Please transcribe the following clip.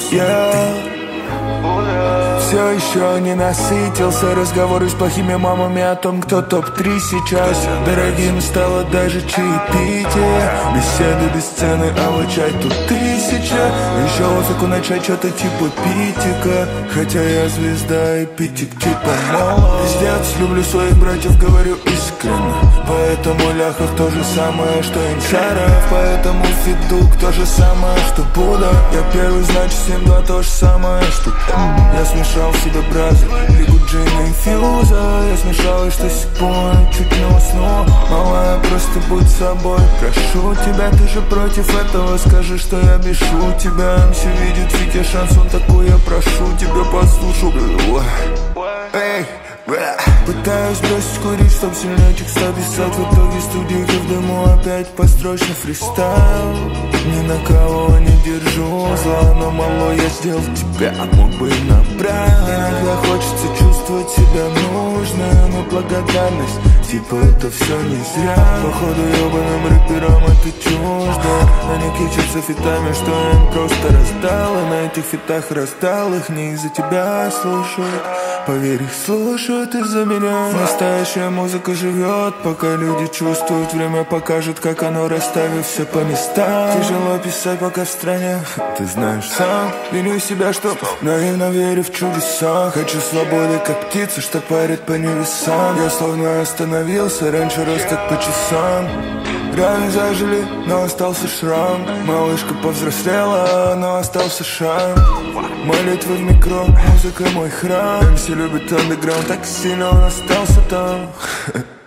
Я все еще не насытился разговоры с плохими мамами о том, кто топ-3 сейчас. Дорогим стало даже чаепитие, беседы без цены, а вот чай тут 1000. Еще музыку начать что-то типа питика, хотя я звезда и питик типа мало. Пиздец, люблю своих братьев, говорю искренне. Поэтому Ляхов то же самое, что Инсаров. Поэтому Федук то же самое, что Буда. Я первый, значит 7-2 то же самое, что я смешал в себе бразы, лигу джина и фьюза. Я смешал и что сегодня чуть не уснул. Малая, просто будь собой, прошу тебя. Ты же против этого, скажи, что я бешу тебя. МС видит Витя шансон такой, я прошу тебя, послушай. Эй, пытаюсь бросить курить, чтоб сильнее текста писать. В итоге студии в дыму опять построчный фристайл. Ни на кого не держу зла, но мало я сделал тебя, мог бы и набрать. Иногда хочется чувствовать себя нужным, и благодарность, типа это все не зря. Походу ебаным рэперам это чуждо. Они кичатся фитами, что им просто раздал. И на этих фитах раздал их не из-за тебя слушают. Поверь, их слушают из-за меня. Настоящая музыка живет, пока люди чувствуют. Время покажет, как оно, расставив все по местам. Тяжело писать, пока в стране, ты знаешь сам. Виню себя, что наивно верю в чудеса. Хочу свободы, как птица, что парит по небесам. Я словно остановился, раньше рос как по часам. Раны зажили, но остался шрам. Малышка повзрослела, но остался шанс. Молитвы в микро, музыка мой храм. МС любит андеграунд, так сильно он остался там.